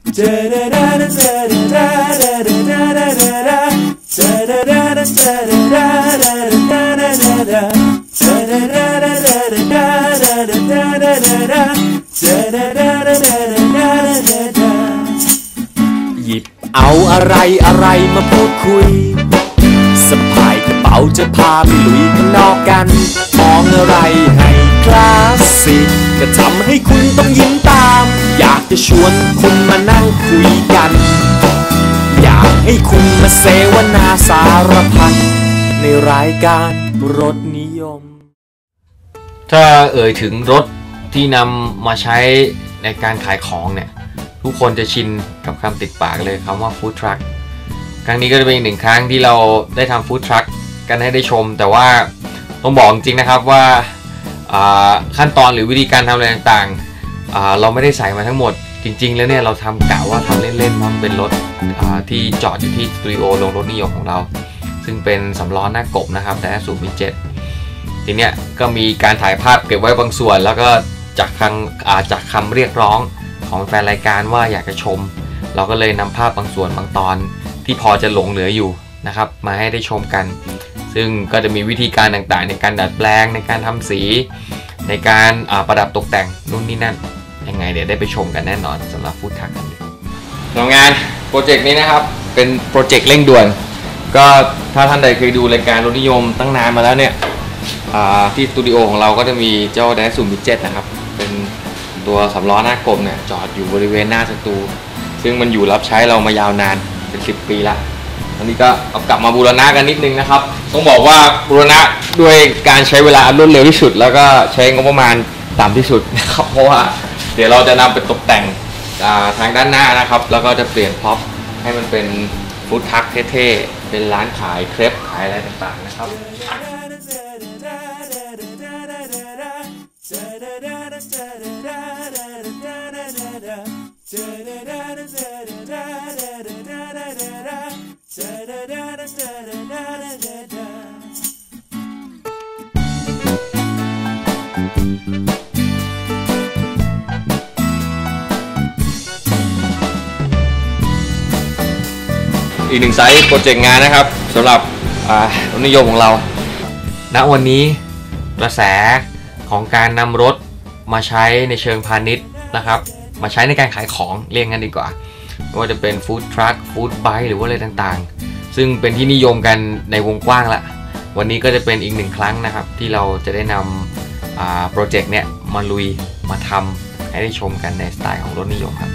หยิบเอาอะไรมาพูดคุยสะพายกระเป๋าจะพาไปลุยข้างนอกกันมองอะไรให้คลาสสิกก็ทำให้คุณต้องยิ้มตามอยากจะชวนคุณมานั่งคุยกันอยากให้คุณมาเสวนาสารพัดในรายการรสนิยมถ้าเอ่ยถึงรถที่นำมาใช้ในการขายของเนี่ยทุกคนจะชินกับคำติดปากเลยคำว่าฟู้ดทรัคครั้งนี้ก็จะเป็นอีกหนึ่งครั้งที่เราได้ทำฟู้ดทรัคกันให้ได้ชมแต่ว่าต้องบอกจริงนะครับว่าขั้นตอนหรือวิธีการทำอะไรต่างๆเราไม่ได้ใส่มาทั้งหมดจริงๆแล้วเนี่ยเราทำกะว่าทำเล่นๆเพราะมันเป็นรถที่จอดอยู่ที่สตูดิโอโรงรถนิยมของเราซึ่งเป็นสำล้อหน้ากบนะครับแต่สูบมีเจ็ตทีเนี้ยก็มีการถ่ายภาพเก็บไว้บางส่วนแล้วก็จากคำเรียกร้องของแฟนรายการว่าอยากจะชมเราก็เลยนำภาพบางส่วนบางตอนที่พอจะหลงเหลืออยู่นะครับมาให้ได้ชมกันซึ่งก็จะมีวิธีการต่างๆในการดัดแปลงในการทำสีในการประดับตกแต่งนู่นนี่นั่นยังไงเดี๋ยวได้ไปชมกันแน่นอนสำหรับฟู้ดทรัคกันทำงานโปรเจกต์นี้นะครับเป็นโปรเจกต์เร่งด่วนก็ถ้าท่านใดเคยดูรายการรถนิยมตั้งนานมาแล้วเนี่ยที่สตูดิโอของเราก็จะมีเจ้าแดซูมิเจ็ตนะครับเป็นตัวสำล้อหน้ากลมเนี่ยจอดอยู่บริเวณหน้าสตูซึ่งมันอยู่รับใช้เรามายาวนานเป็น10 ปีละตอนนี้ก็เอากลับมาบูรณะกันนิดนึงนะครับต้องบอกว่าบูรณะด้วยการใช้เวลารวดเร็วที่สุดแล้วก็ใช้งบประมาณต่ำที่สุดนะครับเพราะว่าเดี๋ยวเราจะนำไปตกแต่งทางด้านหน้านะครับแล้วก็จะเปลี่ยนพ็อปให้มันเป็นฟู้ดทรัคเท่ๆเป็นร้านขายเครปขายอะไรต่างๆนะครับอีกหนึ่งไซส์โปรเจกต์งานนะครับสำหรับรถนิยมของเราณวันนี้กระแสของการนำรถมาใช้ในเชิงพาณิชย์นะครับมาใช้ในการขายของเรียกงั้นดีกว่าไม่ว่าจะเป็นฟู้ดทรัคฟู้ดไบค์หรือว่าอะไรต่างๆซึ่งเป็นที่นิยมกันในวงกว้างละวันนี้ก็จะเป็นอีกหนึ่งครั้งนะครับที่เราจะได้นำโปรเจกต์เนี้ยมาลุยมาทำให้ได้ชมกันในสไตล์ของรถนิยมครับ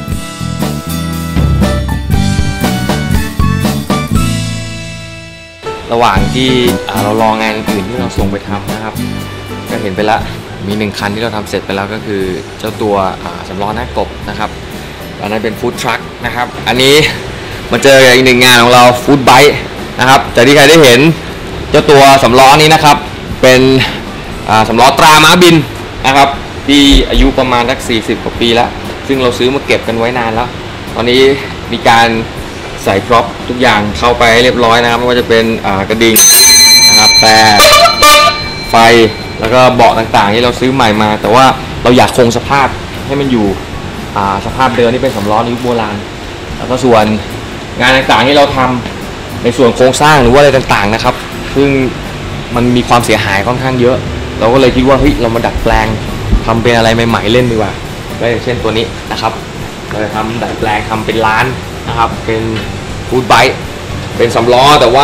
ระหว่างที่เรารองานอื่นที่เราส่งไปทำนะครับก็เห็นไปละมี1คันที่เราทำเสร็จไปแล้วก็คือเจ้าตัวสำล้อหน้ากบนะครับอันนั้นเป็นฟู้ดทรัคนะครับอันนี้มาเจออีกหนึ่งงานของเราฟู้ดไบค์นะครับจากที่ใครได้เห็นเจ้าตัวสำล้อนี้นะครับเป็นสำล้อตราม้าบินนะครับที่อายุประมาณสัก40 กว่าปีแล้วซึ่งเราซื้อมาเก็บกันไว้นานแล้วตอนนี้มีการใส่พร็อพทุกอย่างเข้าไปเรียบร้อยนะครับไม่ว่าจะเป็นกระดิ่งนะครับแต่ไฟแล้วก็เบาะต่างๆที่เราซื้อใหม่มาแต่ว่าเราอยากคงสภาพให้มันอยู่สภาพเดิมที่เป็นสำล้อยุคโบราณแล้วก็ส่วนงานต่างๆที่เราทำในส่วนโครงสร้างหรือว่าอะไรต่างๆนะครับซึ่งมันมีความเสียหายค่อนข้างเยอะเราก็เลยคิดว่าเฮ้ยเรามาดัดแปลงทำเป็นอะไรใหม่ๆเล่นดีกว่าก็อย่างเช่นตัวนี้นะครับเราจะทำดัดแปลงทำเป็นร้านนะครับเป็นฟู้ดไบค์เป็นสำล้อแต่ว่า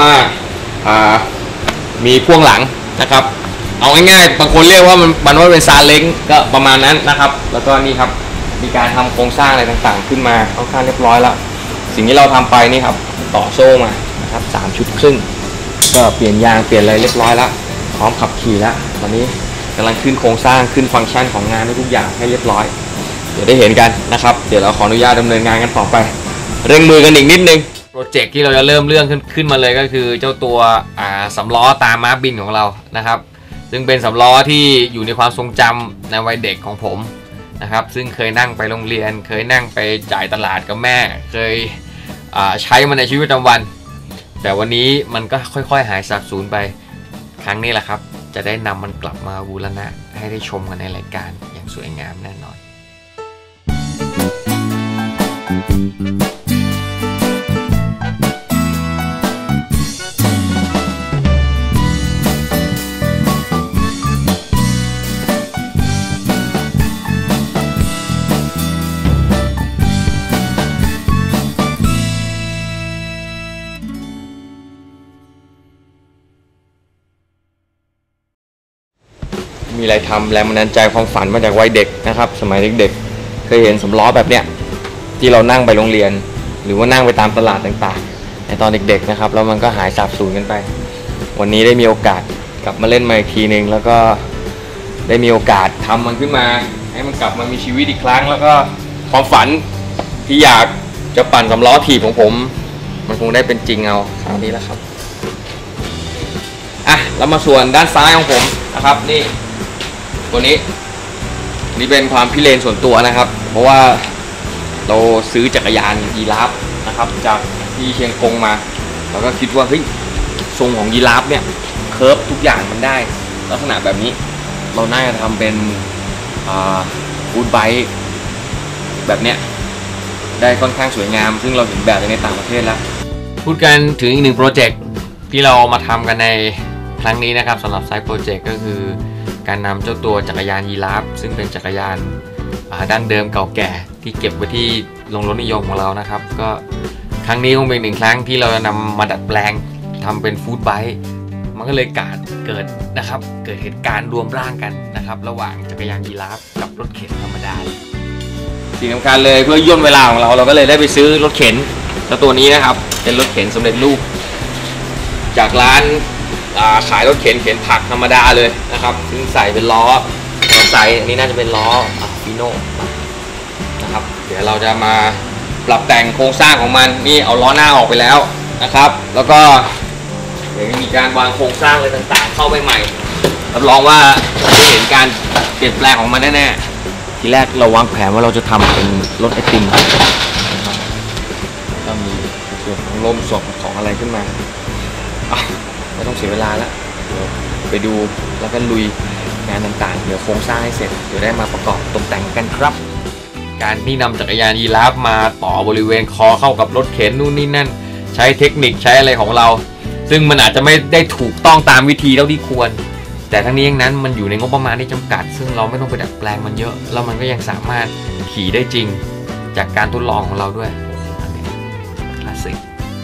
มีพ่วงหลังนะครับเอาง่ายๆบางคนเรียกว่ามันว่าเป็นซาเล้งก็ประมาณนั้นนะครับแล้วก็นี่ครับมีการทำโครงสร้างอะไรต่างๆขึ้นมาค่อนข้างเรียบร้อยแล้วสิ่งที่เราทำไปนี่ครับต่อโซ่มานะครับ3 ชุดครึ่งก็เปลี่ยนยางเปลี่ยนอะไรเรียบร้อยแล้วพร้อมขับขี่แล้วตอนนี้กำลังขึ้นโครงสร้างขึ้นฟังก์ชันของงานทุกอย่างให้เรียบร้อยเดี๋ยวได้เห็นกันนะครับเดี๋ยวเราขออนุญาตดำเนินงานกันต่อไปเร่งมือกันอีกนิดนึงโปรเจกต์ที่เราจะเริ่มเรื่องขึ้นมาเลยก็คือเจ้าตัวสำล้อตาม้าบินของเรานะครับซึ่งเป็นสำล้อที่อยู่ในความทรงจำในวัยเด็กของผมนะครับซึ่งเคยนั่งไปโรงเรียนเคยนั่งไปจ่ายตลาดกับแม่เคยใช้มันในชีวิตประจำวันแต่วันนี้มันก็ค่อยๆหายสาบสูญไปครั้งนี้แหละครับจะได้นำมันกลับมาบูรณะให้ได้ชมกันในรายการอย่างสวยงามแน่นอนอะไรทำแรงบันดาลใจความฝันมาจากวัยเด็กนะครับสมัยเด็กๆเคยเห็นสำล้อแบบเนี้ยที่เรานั่งไปโรงเรียนหรือว่านั่งไปตามตลาดต่างๆในตอนเด็กๆนะครับแล้วมันก็หายสาบสูญกันไปวันนี้ได้มีโอกาสกลับมาเล่นมาอีกทีนึงแล้วก็ได้มีโอกาสทำมันขึ้นมาให้มันกลับมามีชีวิตอีกครั้งแล้วก็ความฝันที่อยากจะปั่นสำล้อถีบของผมมันคงได้เป็นจริงเอาคราวนี้แล้วครับแล้วมาส่วนด้านซ้ายของผมนะครับนี่ตัวนี้นี่เป็นความพิเรนส่วนตัวนะครับเพราะว่าเราซื้อจักรยานยีราฟนะครับจากที่เชียงกงมาเราก็คิดว่าเฮ้ยทรงของยีราฟเนี่ยเคิร์ฟทุกอย่างมันได้ลักษณะแบบนี้เราน่าจะทำเป็นฟู้ดไบค์แบบเนี้ยได้ค่อนข้างสวยงามซึ่งเราเห็นแบบในต่างประเทศแล้วพูดกันถึงอีกหนึ่งโปรเจกต์ที่เรามาทำกันในครั้งนี้นะครับสำหรับไซต์โปรเจกต์ก็คือการนำเจ้าตัวจักรยานยีราฟซึ่งเป็นจักรยานดั้งเดิมเก่าแก่ที่เก็บไว้ที่โรงรถนิยมของเรานะครับก็ครั้งนี้คงเป็นหนึ่งครั้งที่เราจะนำมาดัดแปลงทำเป็นฟู้ดไบค์มันก็เลยเกิดนะครับเกิดเหตุการณ์รวมร่างกันนะครับระหว่างจักรยานยีราฟกับรถเข็นธรรมดาสิ่งสำคัญเลยเพื่อย่นเวลาของเราก็เลยได้ไปซื้อรถเข็นตัวนี้นะครับเป็นรถเข็นสำเร็จรูปจากร้านขายรถเข็นผักธรรมดาเลยนะครับซึ่งใส่เป็นล้ออันนี้น่าจะเป็นล้อฟิโน่นะครับเดี๋ยวเราจะมาปรับแต่งโครงสร้างของมันนี่เอาล้อหน้าออกไปแล้วนะครับแล้วก็เดี๋ยวมีการวางโครงสร้างอะไรต่างๆเข้าไปใหม่รับรองว่าจะเห็นการเปลี่ยนแปลงของมันแน่ๆทีแรกเราวางแผนว่าเราจะทำเป็นรถไอติมก็มีส่วนของลมส่วนของอะไรขึ้นมาไม่ต้องเสียเวลาแล้วเดี๋ยวไปดูแล้วก็ลุยงานต่างๆเดี๋ยวโครงสร้างให้เสร็จเดี๋ยวได้มาประกอบตกแต่งกันครับการที่นำจักรยานยีราฟมาต่อบริเวณคอเข้ากับรถเข็นนู่นนี่นั่นใช้เทคนิคใช้อะไรของเราซึ่งมันอาจจะไม่ได้ถูกต้องตามวิธีเท่าที่ควรแต่ทั้งนี้อย่างนั้นมันอยู่ในงบประมาณที่จำกัดซึ่งเราไม่ต้องไปดัดแปลงมันเยอะแล้วมันก็ยังสามารถขี่ได้จริงจากการทดลองของเราด้วยอันนี้คลาสสิก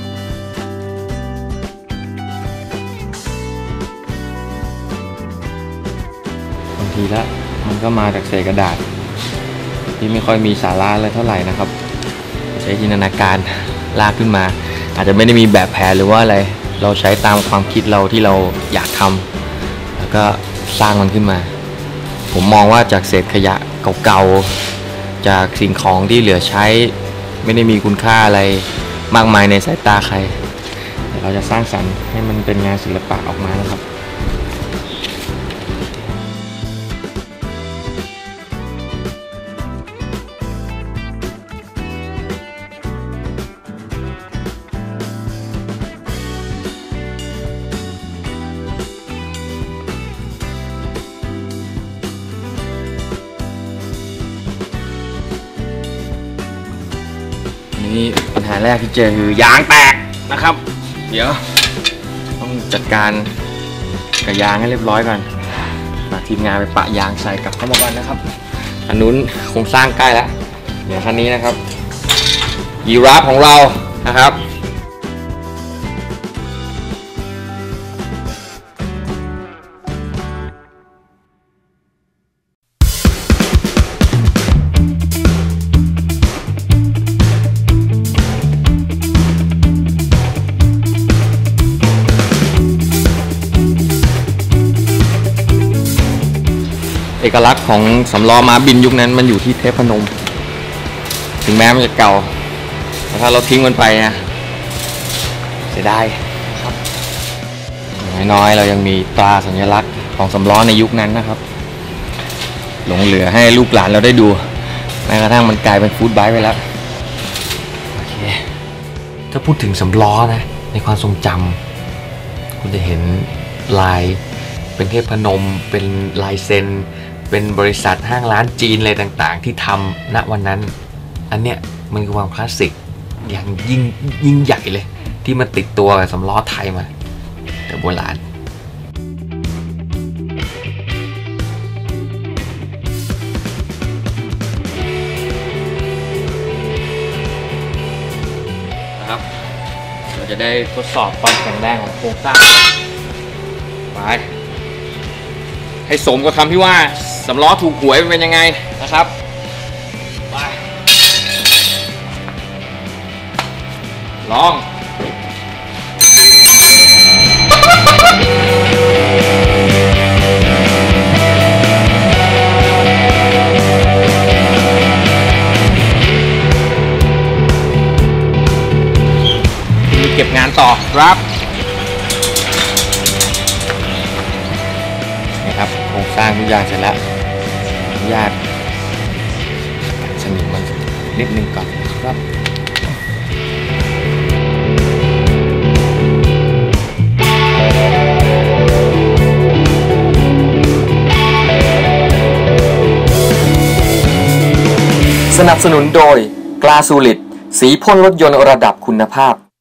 บางทีแล้วมันก็มาจากเศษกระดาษที่ไม่ค่อยมีสาระเลยเท่าไหร่นะครับใช้จินตนาการลากขึ้นมาอาจจะไม่ได้มีแบบแผนหรือว่าอะไรเราใช้ตามความคิดเราที่เราอยากทำแล้วก็สร้างมันขึ้นมาผมมองว่าจากเศษขยะเก่าๆจากสิ่งของที่เหลือใช้ไม่ได้มีคุณค่าอะไรมากมายในสายตาใครแต่เราจะสร้างสรรค์ให้มันเป็นงานศิลปะออกมานะครับนี่ปัญหาแรกที่เจอคือยางแตกนะครับเดี๋ยวต้องจัดการกับยางให้เรียบร้อยก่อนฝากทีมงานไปปะยางใส่กลับเข้ามาก่อนนะครับอันนู้นโครงสร้างใกล้แล้วเดี๋ยวคันนี้นะครับยีราฟของเรานะครับ เอกลักษณ์ของสำล้อม้าบินยุคนั้นมันอยู่ที่เทพนมถึงแม้มันจะเก่าแต่ถ้าเราทิ้งมันไปนะเสียดายครับน้อยๆเรายังมีตราสัญลักษณ์ของสำล้อในยุคนั้นนะครับหลงเหลือให้ลูกหลานเราได้ดูแม้กระทั่งมันกลายเป็นฟู้ดไบค์ไปแล้วโอเคถ้าพูดถึงสำล้อนะในความทรงจำคุณจะเห็นลายเป็นเทพนมเป็นลายเซ็นเป็นบริษัทห้างร้านจีนอะไรต่างๆที่ทำณวันนั้นอันเนี้ยมันคือความคลาสสิกอย่างยิ่งใหญ่เลยที่มันติดตัวกับสำล้อไทยมาแต่โบราณนะครับเราจะได้ทดสอบความแข็งแรงของโครงสร้างไปขให้สมกับคำที่ว่าสำล้อถูกหวยเป็นยังไงนะครับไปลองเก็บงานต่อครับนี่ครับโครงสร้างทุกอย่างเสร็จแล้วอนุญาตสนิมมันนิดนึงก่อนครับสนับสนุนโดยกลาสูลิดสีพ่นรถยนต์ระดับคุณภาพ